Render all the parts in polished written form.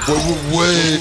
Ouais.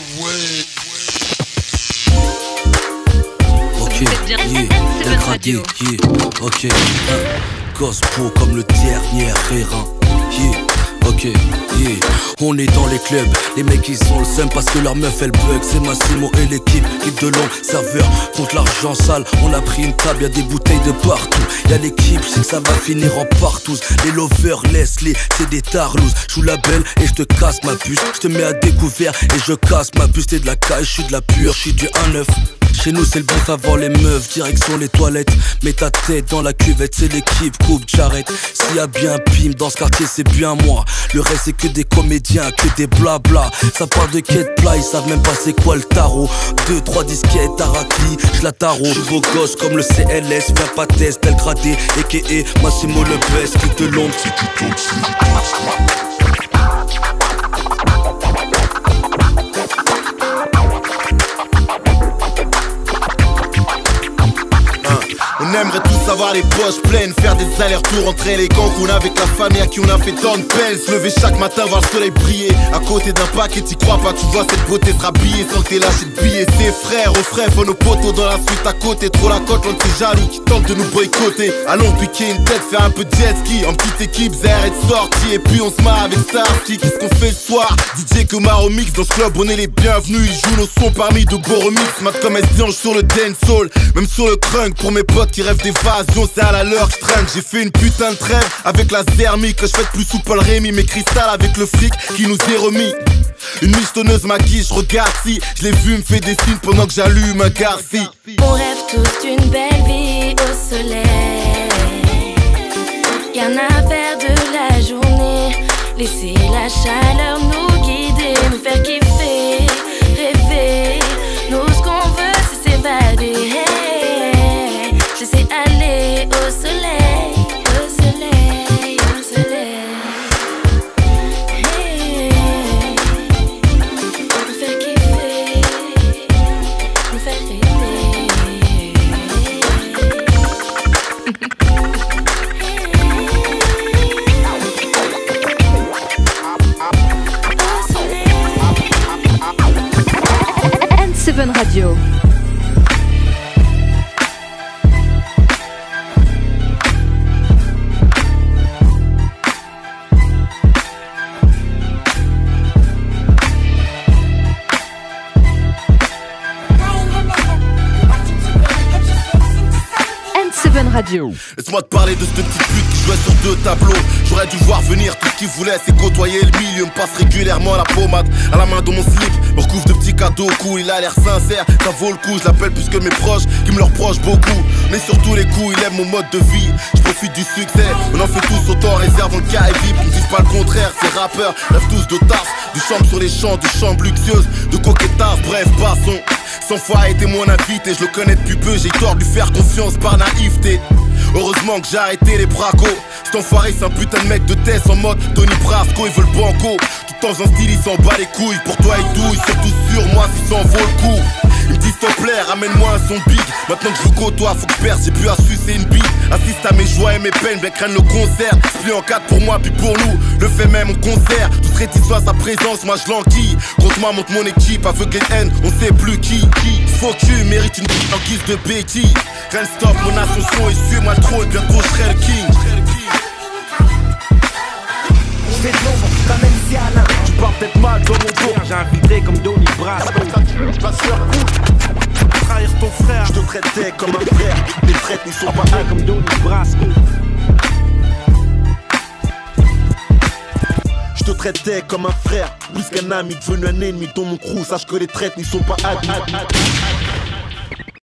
Ok, yeah, dégradé, yeah, ok. Cospo comme le dernier Rérin, yeah. Ok, yeah. On est dans les clubs, les mecs ils sont le seum parce que leur meuf elle bug. C'est Massimo et l'équipe, clip de long, serveur contre l'argent sale. On a pris une table, y'a des bouteilles de partout. Y'a l'équipe, je sais que ça va finir en partous. Les lovers, laisse-les, c'est des tarlouses. J'joue la belle et je te casse ma puce. Je te mets à découvert et je casse ma puce. T'es de la caille, je suis de la pure, je suis du 1-9. Chez nous c'est le bif avant les meufs, direction les toilettes. Mets ta tête dans la cuvette, c'est l'équipe, coupe, j'arrête. S'il y a bien pim dans ce quartier c'est bien moi. Le reste c'est que des comédiens, que des blabla. Ça parle de quête plat, ils savent même pas c'est quoi le tarot. 2-3 disquettes, Araki, j'la tarot. J'suis beau gosse comme le CLS, viens pas test, tel gradé, a.k.a. Massimo le best, clip de l'ombre, c'est du toxique. On aimerait tous avoir les poches pleines, faire des allers-retours entre les Cancun avec la famille à qui on a fait tant de peine. Se lever chaque matin, voir le soleil briller à côté d'un paquet, t'y crois pas, tu vois cette beauté sera billée sans que t'aies lâché de billets. Ses frères, aux frères, faut nos potos dans la suite à côté. Trop la cote, l'un de ces jaloux qui tentent de nous boycotter. Allons piquer une tête, faire un peu de jet ski en petite équipe, zère et de sortie. Et puis on se marre avec Starsky, qu'est-ce qu'on fait le soir? DJ Komar au mix, dans ce club on est les bienvenus. Ils jouent nos sons parmi de beaux remix. Mat comme S-Diange sur le dancehall, même sur le crunk. Pour mes potes qui rêvent d'évasion, c'est à la leur que je traîne. J'ai fait une putain de trêve avec la thermique que je fais de plus sous Paul Rémy. Mes cristalls avec le fric qui nous est remis. Une michetonneuse maquille, je regarde si je l'ai vu me fait des signes pendant que j'allume un Garci. On rêve tous d'une belle vie au soleil. Rien à faire de la journée. Laisser la chaleur nous guider, nous faire kiffer, rêver. Nous ce qu'on veut c'est s'évader. Je sais aller au soleil, au soleil, au soleil. Me faire kiffer, me faire rêver. Au soleil. N7 Radio. Radio. Laisse-moi te parler de cette petite pute qui jouait sur 2 tableaux. J'aurais dû voir venir, tout ce qu'il voulait c'est côtoyer le milieu. Me passe régulièrement la pommade à la main dans mon slip. Me recouvre de petits cadeaux au cou, il a l'air sincère, ça vaut le coup. Je l'appelle plus que mes proches, qui me le reprochent beaucoup. Mais sur tous les coups, il aime mon mode de vie. Je profite du succès, on en fait tous autant. Réserve le cas et VIP, ils me disent pas le contraire. Ces rappeurs rêvent tous de taf, du chambre sur les champs, de chambres luxueuses, de coquettage, bref, passons. 100 fois a été mon invité, je le connais depuis peu. J'ai tort de lui faire confiance par naïveté. Heureusement que j'ai arrêté les bracos. Cet enfoiré c'est un putain de mec de test en mode Tony Brasco, il veut le banco. Tout en faisant style il s'en bat les couilles. Pour toi il douille, surtout sur moi si ça en vaut le coup. Il me dit s'il te plaît, ramène-moi un son big. Maintenant que je vous côtoie, faut que je perce, j'ai plus à sucer une bite. Assiste à mes joies et mes peines, bien craignent le concert. Split en 4 pour moi, puis pour nous, le fait même au concert. Toute réticence à sa présence, moi je l'enquille. Contre moi monte mon équipe, aveugle et haine, on sait plus qui. Faut que tu mérites une en guise de béquille. Rien ne stop, mon ascension et suis-moi le trône et bientôt je serai le king. Je fais de l'ombre, t'amènes ici Alain. Tu pars peut-être mal dans mon dos. J'ai invité comme Donny Brasco. Trahir ton frère, je te traitais comme un frère. Les traites n'y sont pas un comme Donny Brasco. Je te traitais comme un frère, plus qu'un ami devenu un ennemi dans mon crew. Sache que les traites n'y sont pas admis.